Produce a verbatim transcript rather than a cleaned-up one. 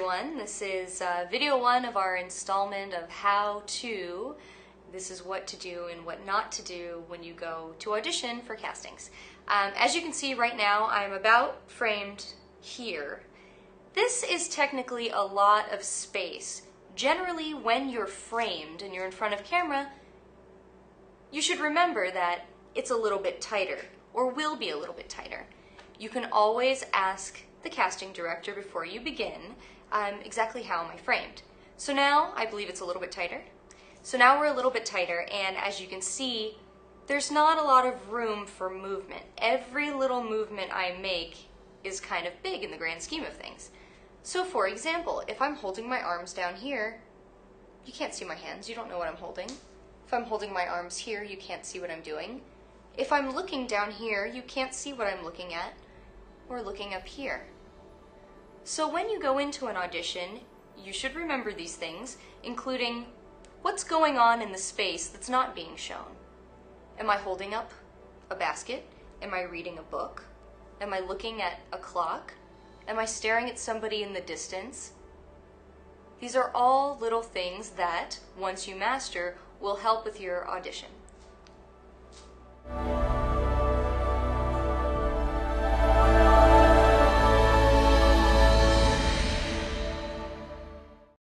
everyone. This is uh, video one of our installment of how to. This is what to do and what not to do when you go to audition for castings. Um, as you can see right now, I'm about framed here. This is technically a lot of space. Generally, when you're framed and you're in front of camera, you should remember that it's a little bit tighter, or will be a little bit tighter. You can always ask the casting director before you begin um, exactly how am I framed. So now I believe it's a little bit tighter. So now we're a little bit tighter, and as you can see, there's not a lot of room for movement. Every little movement I make is kind of big in the grand scheme of things. So for example, if I'm holding my arms down here, you can't see my hands, you don't know what I'm holding. If I'm holding my arms here, you can't see what I'm doing. If I'm looking down here, you can't see what I'm looking at, or looking up here. So when you go into an audition, you should remember these things, including what's going on in the space that's not being shown. Am I holding up a basket? Am I reading a book? Am I looking at a clock? Am I staring at somebody in the distance? These are all little things that, once you master, will help with your audition.